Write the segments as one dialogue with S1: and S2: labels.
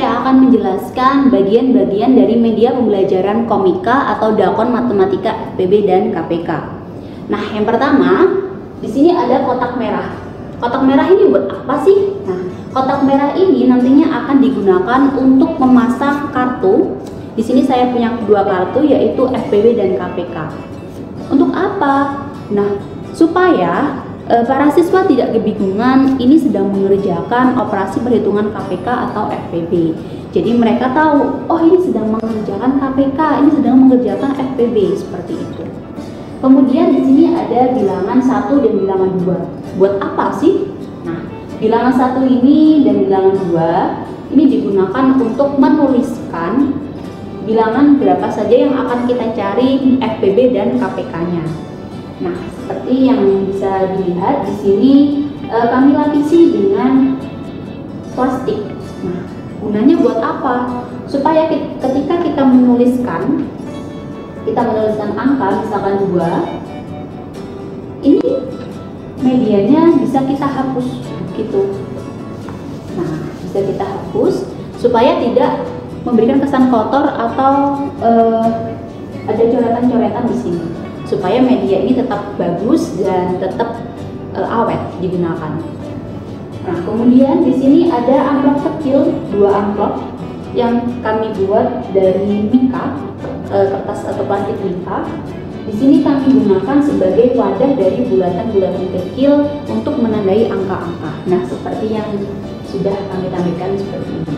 S1: saya akan menjelaskan bagian-bagian dari media pembelajaran komika atau dakon matematika FPB dan KPK. Nah, yang pertama, di sini ada kotak merah. Kotak merah ini buat apa sih? Nah, kotak merah ini nantinya akan digunakan untuk memasang kartu. Di sini saya punya dua kartu, yaitu FPB dan KPK. Untuk apa? Nah, supaya para siswa tidak kebingungan ini sedang mengerjakan operasi perhitungan KPK atau FPB. Jadi mereka tahu, oh ini sedang mengerjakan KPK, ini sedang mengerjakan FPB, seperti itu. Kemudian di sini ada bilangan 1 dan bilangan 2. Buat apa sih? Nah, bilangan 1 ini dan bilangan 2 ini digunakan untuk menuliskan bilangan berapa saja yang akan kita cari FPB dan KPK-nya. Nah, seperti yang bisa dilihat di sini kami lapisi dengan plastik. Nah, gunanya buat apa? Supaya ketika kita menuliskan angka, misalkan 2, ini medianya bisa kita hapus gitu. Nah, bisa kita hapus supaya tidak memberikan kesan kotor atau ada coretan-coretan di sini, supaya media ini tetap bagus dan tetap awet digunakan. Nah, kemudian di sini ada amplop kecil, 2 amplop yang kami buat dari mika, kertas atau plastik mika. Di sini kami gunakan sebagai wadah dari bulatan-bulatan kecil untuk menandai angka-angka. Nah, seperti yang sudah kami tampilkan seperti ini.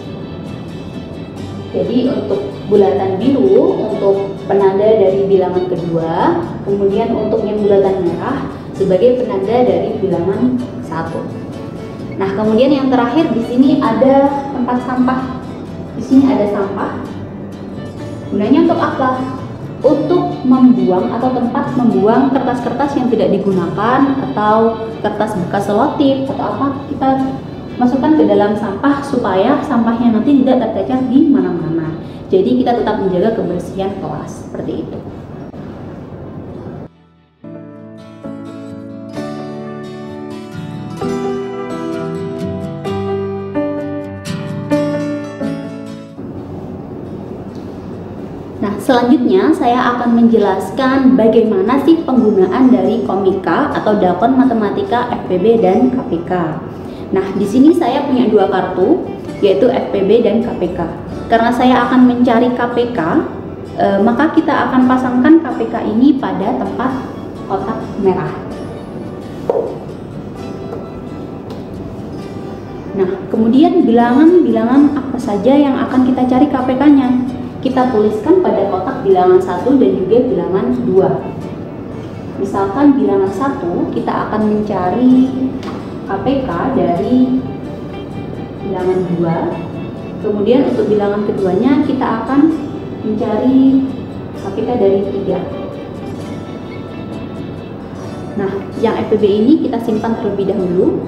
S1: Jadi untuk bulatan biru untuk penanda dari bilangan kedua, kemudian untuk yang bulatan merah sebagai penanda dari bilangan 1. Nah, kemudian yang terakhir di sini ada tempat sampah. Di sini ada sampah. Gunanya untuk apa? Untuk membuang atau tempat membuang kertas-kertas yang tidak digunakan atau kertas bekas selotip atau apa, kita masukkan ke dalam sampah supaya sampahnya nanti tidak tercecer di mana-mana. Jadi kita tetap menjaga kebersihan kelas, seperti itu. Nah, selanjutnya saya akan menjelaskan bagaimana sih penggunaan dari komika atau dakon matematika FPB dan KPK. Nah, di sini saya punya 2 kartu, yaitu FPB dan KPK. Karena saya akan mencari KPK, maka kita akan pasangkan KPK ini pada tempat kotak merah. Nah, kemudian bilangan-bilangan apa saja yang akan kita cari KPK-nya? Kita tuliskan pada kotak bilangan 1 dan juga bilangan 2. Misalkan bilangan 1, kita akan mencari KPK dari bilangan 2. Kemudian untuk bilangan keduanya kita akan mencari KPK dari 3. Nah, yang FPB ini kita simpan terlebih dahulu.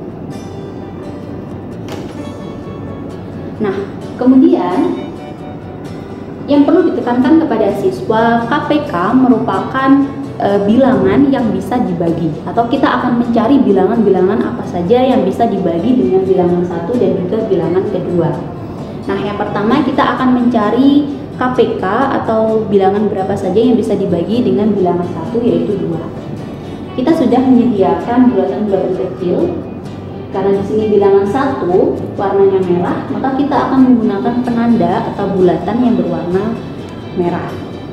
S1: Nah, kemudian yang perlu ditekankan kepada siswa, KPK merupakan bilangan yang bisa dibagi, atau kita akan mencari bilangan-bilangan apa saja yang bisa dibagi dengan bilangan 1 dan juga bilangan kedua. Nah, yang pertama kita akan mencari KPK atau bilangan berapa saja yang bisa dibagi dengan bilangan 1, yaitu 2. Kita sudah menyediakan bulatan-bulatan kecil. Karena di sini bilangan 1 warnanya merah, maka kita akan menggunakan penanda atau bulatan yang berwarna merah.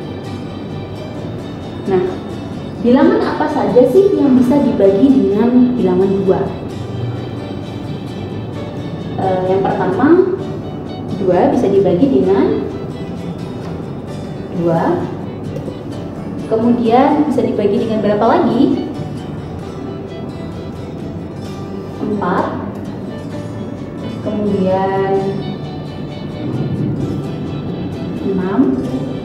S1: Nah, bilangan apa saja sih yang bisa dibagi dengan bilangan 2? Yang pertama, 2 bisa dibagi dengan 2. Kemudian bisa dibagi dengan berapa lagi? 4. Kemudian 6,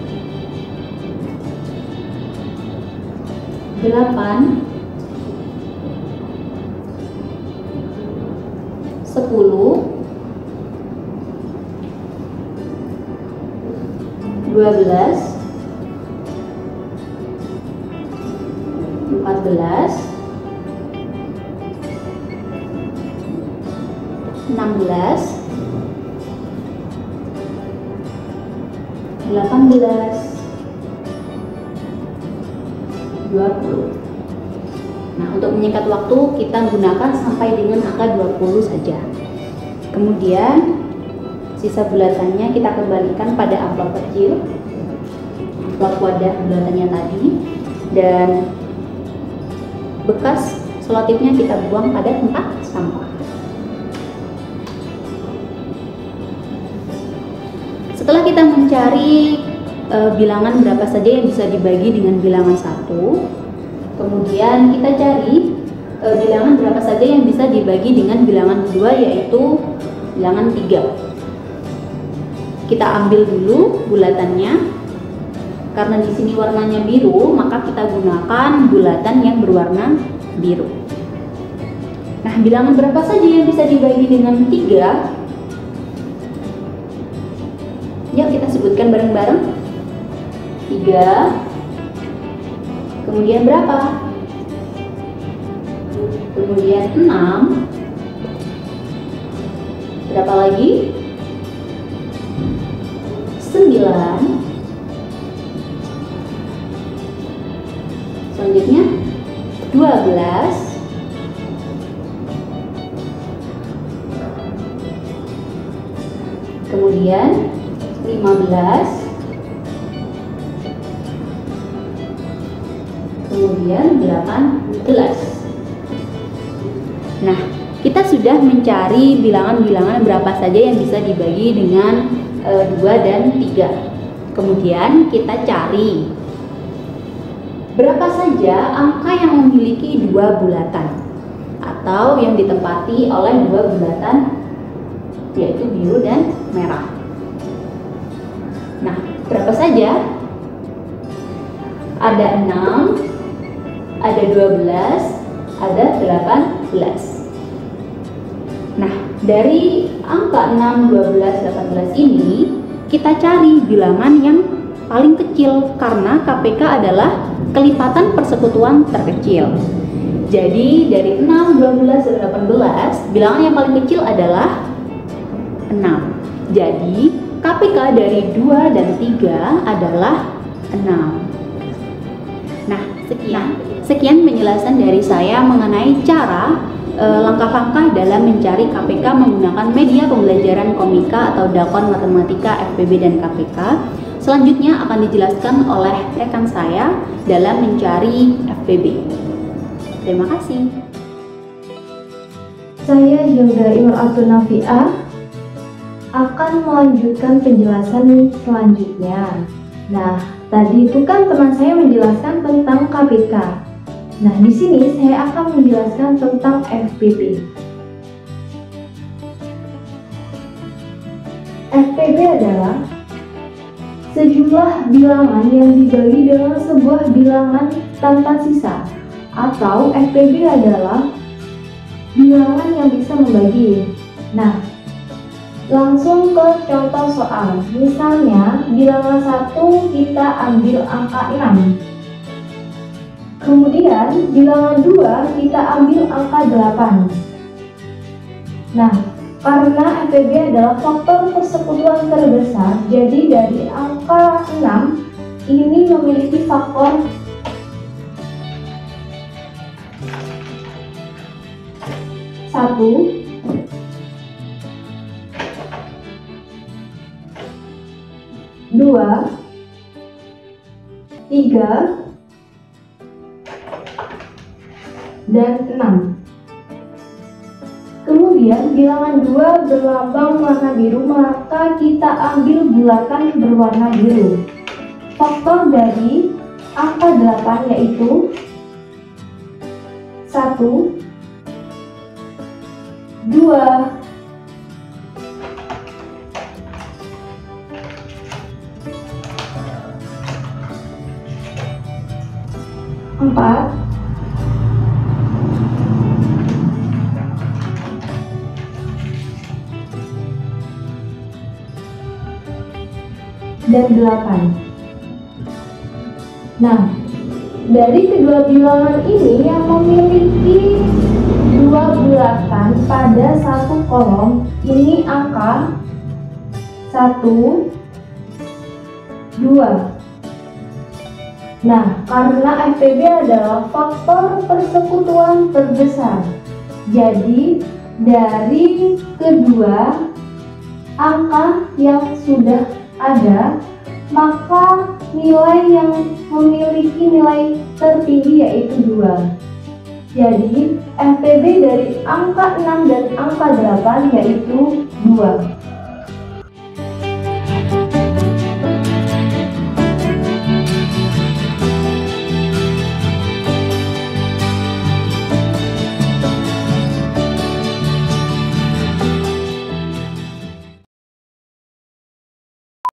S1: 8, 10, 12, 14, 16, 18, 20. Nah, untuk menyingkat waktu kita gunakan sampai dengan angka 20 saja. Kemudian sisa bulatannya kita kembalikan pada amplop kecil, amplop wadah bulatannya tadi, dan bekas selotipnya kita buang pada tempat sampah. Setelah kita mencari bilangan berapa saja yang bisa dibagi dengan bilangan 1, kemudian kita cari bilangan berapa saja yang bisa dibagi dengan bilangan 2, yaitu bilangan 3. Kita ambil dulu bulatannya. Karena di sini warnanya biru, maka kita gunakan bulatan yang berwarna biru. Nah, bilangan berapa saja yang bisa dibagi dengan 3? Yuk kita sebutkan bareng-bareng. 3. Kemudian berapa? Kemudian 6. Berapa lagi? 9. Selanjutnya 12. Kemudian 15. Kemudian 18. Nah, kita sudah mencari bilangan-bilangan berapa saja yang bisa dibagi dengan 2 dan 3. Kemudian kita cari berapa saja angka yang memiliki 2 bulatan atau yang ditempati oleh 2 bulatan, yaitu biru dan merah. Nah, berapa saja? Ada 6, ada 12, ada 18. Nah, dari angka 6, 12, 18 ini kita cari bilangan yang paling kecil karena KPK adalah kelipatan persekutuan terkecil. Jadi dari 6, 12, dan 18, bilangan yang paling kecil adalah 6. Jadi KPK dari 2 dan 3 adalah 6. Nah, sekian penjelasan dari saya mengenai cara langkah-langkah dalam mencari KPK menggunakan media pembelajaran komika atau dakon matematika FPB dan KPK. Selanjutnya akan dijelaskan oleh rekan saya dalam mencari FPB. Terima kasih.
S2: Saya Hilda Imratun Nafiah akan melanjutkan penjelasan selanjutnya. Nah, tadi itu kan teman saya menjelaskan tentang KPK. Nah, di sini saya akan menjelaskan tentang FPB. FPB adalah sejumlah bilangan yang dibagi dengan sebuah bilangan tanpa sisa, atau FPB adalah bilangan yang bisa membagi. Nah, langsung ke contoh soal. Misalnya, bilangan 1 kita ambil angka 6. Kemudian, bilangan 2 kita ambil angka 8. Nah, karena FPB adalah faktor persekutuan terbesar, jadi dari angka 6 ini memiliki faktor 1, 2, 3, dan 6. Kemudian bilangan 2 berlambang warna biru, maka kita ambil bulatan berwarna biru. Faktor dari angka 8 yaitu 1, 2, 4, dan 8. Nah, dari kedua bilangan ini yang memiliki 2 bulatan pada satu kolom, ini angka 1, 2. Nah, karena FPB adalah faktor persekutuan terbesar, jadi dari kedua angka yang sudah ada, maka nilai yang memiliki nilai tertinggi yaitu 2. Jadi FPB dari angka 6 dan angka 8 yaitu 2.